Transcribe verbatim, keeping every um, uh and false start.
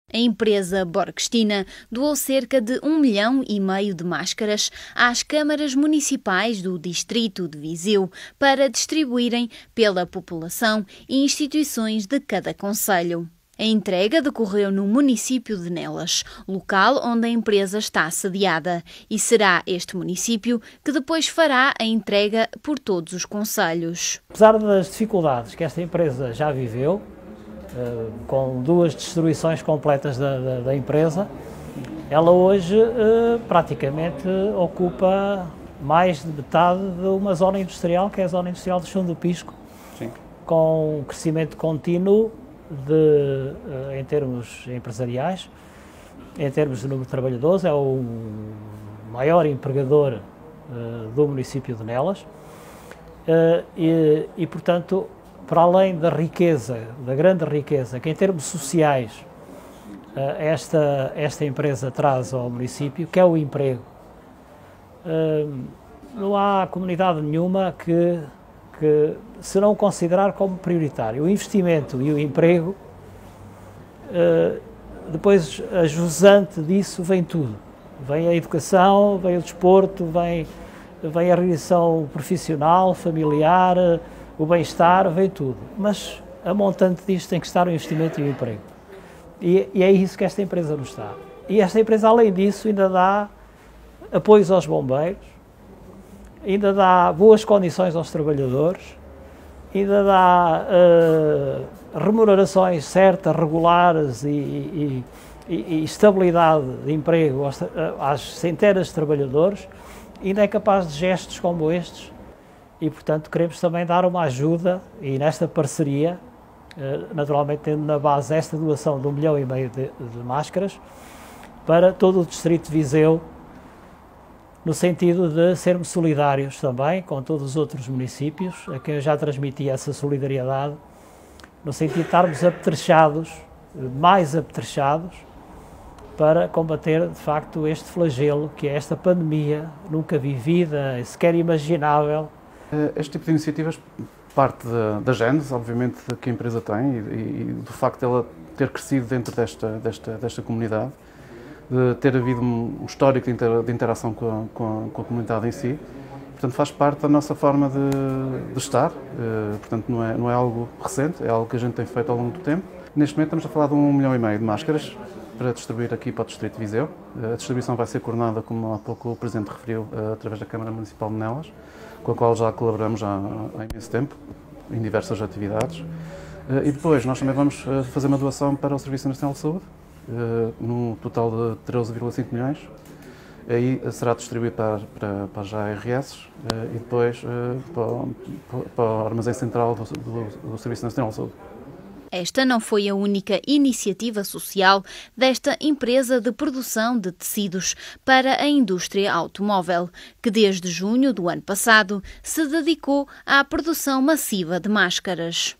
A empresa Borgstina doou cerca de um milhão e meio de máscaras às câmaras municipais do distrito de Viseu para distribuírem pela população e instituições de cada concelho. A entrega decorreu no município de Nelas, local onde a empresa está sediada, e será este município que depois fará a entrega por todos os concelhos. Apesar das dificuldades que esta empresa já viveu, com duas destruições completas da, da, da empresa, ela hoje praticamente ocupa mais de metade de uma zona industrial, que é a zona industrial de Chão do Pisco, Sim. com um crescimento contínuo de, em termos empresariais, em termos de número de trabalhadores, é o maior empregador do município de Nelas e, e portanto, para além da riqueza, da grande riqueza, que em termos sociais esta, esta empresa traz ao município, que é o emprego. Não há comunidade nenhuma que, que se não considerar como prioritário. O investimento e o emprego, depois a jusante disso vem tudo. Vem a educação, vem o desporto, vem, vem a realização profissional, familiar, o bem-estar, vem tudo, mas a montante disto tem que estar o investimento e o emprego. E, e é isso que esta empresa nos dá. E esta empresa, além disso, ainda dá apoios aos bombeiros, ainda dá boas condições aos trabalhadores, ainda dá uh, remunerações certas, regulares e, e, e, e estabilidade de emprego aos, às centenas de trabalhadores, ainda é capaz de gestos como estes. E, portanto, queremos também dar uma ajuda, e nesta parceria, naturalmente tendo na base esta doação de um milhão e meio de, de máscaras, para todo o distrito de Viseu, no sentido de sermos solidários também com todos os outros municípios, a quem eu já transmiti essa solidariedade, no sentido de estarmos apetrechados, mais apetrechados, para combater, de facto, este flagelo, que é esta pandemia nunca vivida, sequer imaginável. Este tipo de iniciativas parte da, da gênese, obviamente, que a empresa tem e, e do facto de ela ter crescido dentro desta, desta, desta comunidade, de ter havido um histórico de, inter, de interação com a, com, a, com a comunidade em si. Portanto, faz parte da nossa forma de, de estar, portanto, não é, não é algo recente, é algo que a gente tem feito ao longo do tempo. Neste momento estamos a falar de um milhão e meio de máscaras para distribuir aqui para o distrito de Viseu. A distribuição vai ser coordenada, como há pouco o Presidente referiu, através da Câmara Municipal de Nelas, com a qual já colaboramos há, há imenso tempo, em diversas atividades. E depois nós também vamos fazer uma doação para o Serviço Nacional de Saúde, num total de treze vírgula cinco milhões. Aí será distribuído para, para, para as A R S e depois para, para o Armazém Central do, do, do Serviço Nacional de Saúde. Esta não foi a única iniciativa social desta empresa de produção de tecidos para a indústria automóvel, que desde junho do ano passado se dedicou à produção massiva de máscaras.